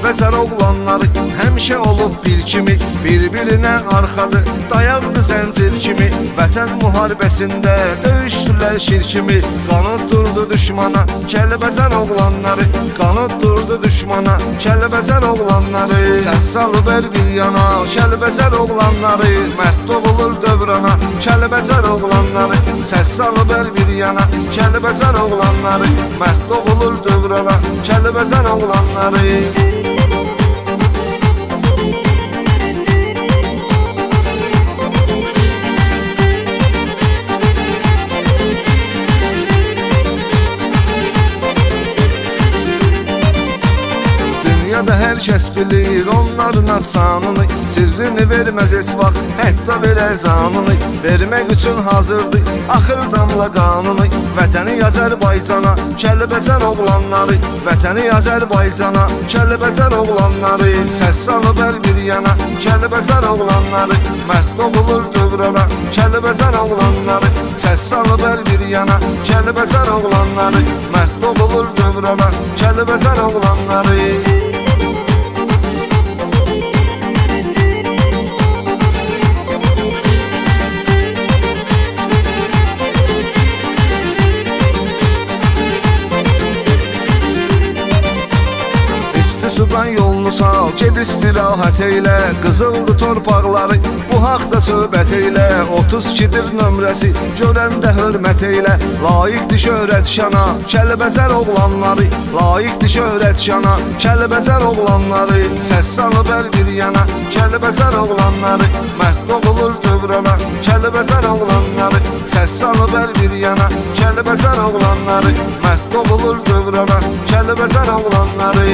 Kəlbəzər oğlanları həmişə olub bir kimi, bir-birinə arxadır, dayaqdı zəncir kimi. Vətən müharibəsində döyüşdülər şir kimi, qanı durdu düşmana Kəlbəzər oğlanları, qanı durdu düşmana Kəlbəzər oğlanları. Səs salıb bir yana Kəlbəzər oğlanları, mərd doğulur dövrana Kəlbəzər oğlanları. Səs salıb bir yana Kəlbəzər oğlanları, mərd doğulur dövrana Kəlbəzər oğlanları. Dünyada hər kəs bilir onların adsanını, sirrini verməz heç vaxt, hətta verər canını. Vermək üçün hazırdır axır damla qanını. Vətəni Azərbaycana Kəlbəzər oğlanları, vətəni Azərbaycana Kəlbəzər oğlanları. Səs salıb bir yana Kəlbəzər oğlanları, mərd doğulur dövrana Kəlbəzər oğlanları. Səs salıb bir yana Kəlbəzər oğlanları, mərd doğulur dövrana Kəlbəzər oğlanları. Sudan yolunu sal, ged istirahət eylə, qızıldı torpaqları, bu haqda söhbət eylə. 32-dir nömrəsi, görəndə hörmət eylə. Layiqdir şöhrət şana Kəlbəzər oğlanları, layiqdir şöhrət şana Kəlbəzər oğlanları. Səs salıb bir yana Kəlbəzər oğlanları, mərd doğulur dövrana Kəlbəzər oğlanları. Səs salıb bir yana Kəlbəzər oğlanları, mərd doğulur dövrana Kəlbəzər oğlanları.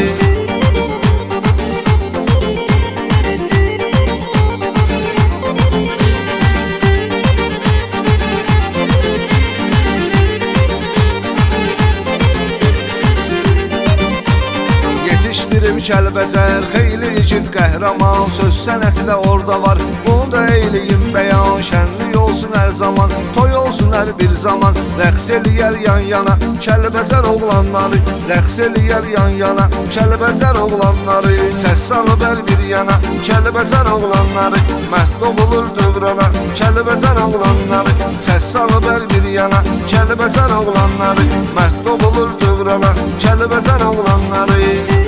Kəlbəzər xeyli igid qəhrəman, söz sənəti də orada var, bunu da eyləyim bəyan. Şənlik olsun hər zaman, toy olsun hər bir zaman, rəqs eləyər yan yana Kəlbəzər oğlanları, rəqs eləyər yan yana Kəlbəzər oğlanları. Səs salıb bir yana Kəlbəzər oğlanları, mərd doğulur dövrana Kəlbəzər oğlanları. Səs salıb bir yana Kəlbəzər oğlanları, mərd doğulur dövrana Kəlbəzər oğlanları.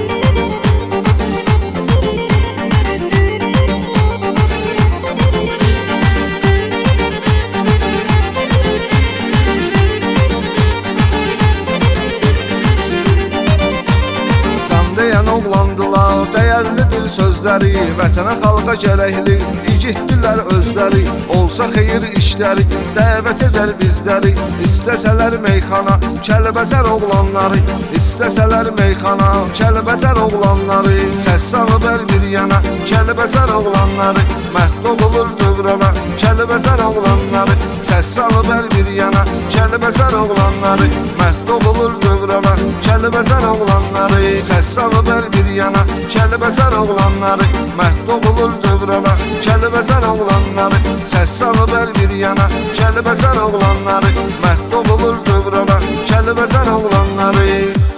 Oğlandılar, dəyərlidir sözləri, vətənə xalqa gərəkli, igiddirlər özləri. Olsa xeyir işləri, dəvət edər bizləri, istəsələr meyxana Kəlbəzər oğlanları, istəsələr meyxana Kəlbəzər oğlanları. Səs salıb bir yana Kəlbəzər oğlanları, mərd doğulur dövrana Kəlbəzər oğlanları. Səs salıb bir yana Kəlbəzər oğlanları, mərd doğulur dövrana Kəlbəzər oğlanları. Səs salıb bir yana Kəlbəzər oğlanları, mərd doğulur dövrana Kəlbəzər oğlanları. Səs salıb bir yana Kəlbəzər oğlanları, mərd doğulur dövrana Kəlbəzər oğlanları.